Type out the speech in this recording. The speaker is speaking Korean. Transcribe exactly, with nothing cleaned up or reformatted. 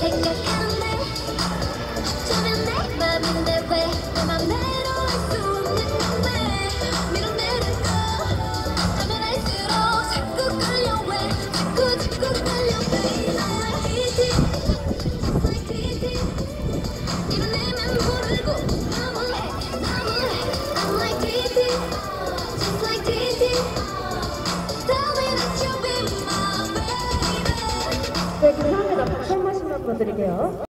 생각하네. 주면 내 맘인데 왜 내 맘대로 할 수 없는 내 밀어내는 거 하면 할수록 자꾸 끌려 왜 자꾸 자꾸 끌려 왜 I'm like 디디 just like 디디 밀어내면 모르고 너무해 너무해 I'm like 디디 just like 디디 Tell me that you'll be my baby. 네, 감사합니다. 박수 한 번씩만 부탁드릴게요.